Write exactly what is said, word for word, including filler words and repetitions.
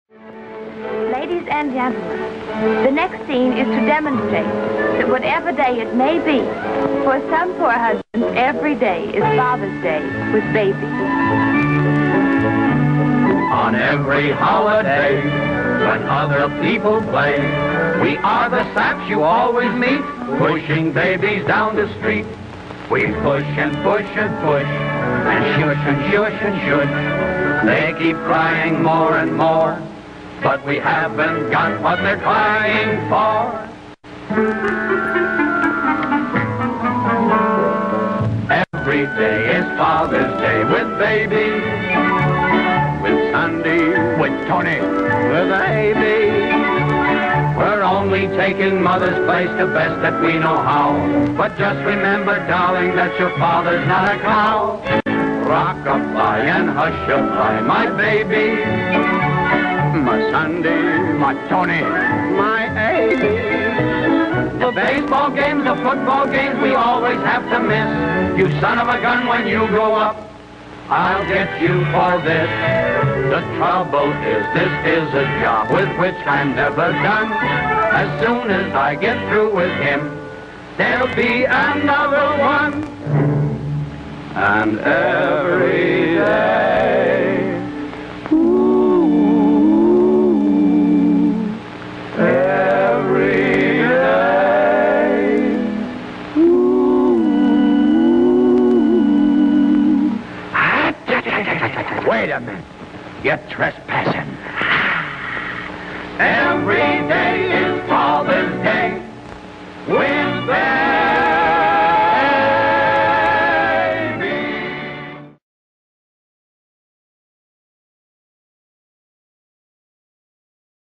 Ladies and gentlemen, the next scene is to demonstrate that whatever day it may be, for some poor husbands, every day is Father's Day with babies. On every holiday, when other people play, we are the saps you always meet, pushing babies down the street. We push and push and push, and shush and shush and shush. They keep crying more and more, but we haven't got what they're crying for. Every day is Father's Day with baby, with Sunday, with Tony, with Amy. We're only taking Mother's place the best that we know how. But just remember, darling, that your father's not a cow. Rock-a-fly and hush-a-fly, my baby, my Sunday, my Tony, my Amy. The baseball games, the football games, we always have to miss. You son of a gun, when you grow up, I'll get you for this. The trouble is, this is a job with which I'm never done. As soon as I get through with him, there'll be another one. And every day, ooh, every day, ooh. Wait a minute. You're trespassing. Every day is Father's Day with